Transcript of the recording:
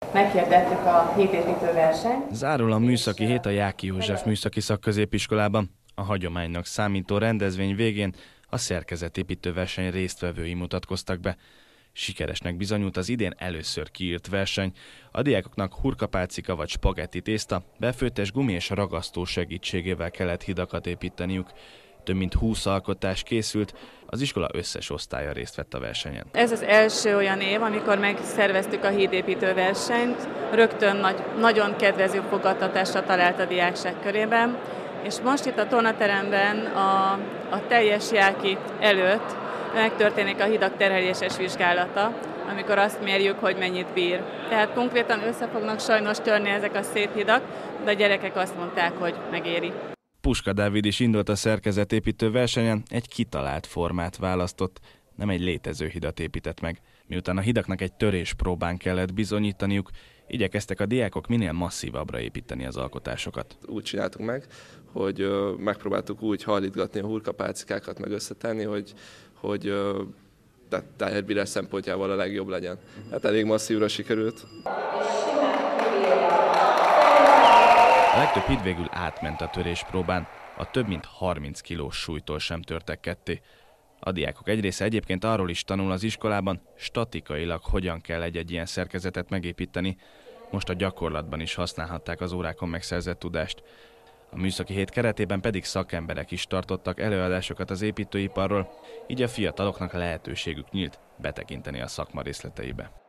Meghirdettük a hídépítőversenyt. Zárul a műszaki hét a Jáki József Műszaki Szakközépiskolában. A hagyománynak számító rendezvény végén a szerkezetépítő verseny résztvevői mutatkoztak be. Sikeresnek bizonyult az idén először kiírt verseny. A diákoknak hurkapálcika vagy spagetti tészta, befőttes gumi és ragasztó segítségével kellett hidakat építeniük. Több mint 20 alkotás készült, az iskola összes osztálya részt vett a versenyen. Ez az első olyan év, amikor megszerveztük a hídépítő versenyt. Rögtön nagyon kedvező fogadtatásra talált a diákság körében, és most itt a tornateremben a teljes jáki előtt megtörténik a hidak terheléses vizsgálata, amikor azt mérjük, hogy mennyit bír. Tehát konkrétan össze fognak sajnos törni ezek a szép hidak, de a gyerekek azt mondták, hogy megéri. Puska Dávid is indult a szerkezetépítő versenyen, egy kitalált formát választott, nem egy létező hidat épített meg. Miután a hidaknak egy töréspróbán kellett bizonyítaniuk, igyekeztek a diákok minél masszívabbra építeni az alkotásokat. Úgy csináltuk meg, hogy megpróbáltuk úgy hajlítgatni a hurkapálcikákat, meg összetenni, hogy tájérbírás szempontjából a legjobb legyen. Hát elég masszívra sikerült. A legtöbb híd végül átment a töréspróbán, a több mint 30 kilós súlytól sem törtek ketté. A diákok egy része egyébként arról is tanul az iskolában, statikailag hogyan kell egy ilyen szerkezetet megépíteni. Most a gyakorlatban is használhatták az órákon megszerzett tudást. A műszaki hét keretében pedig szakemberek is tartottak előadásokat az építőiparról, így a fiataloknak lehetőségük nyílt betekinteni a szakma részleteibe.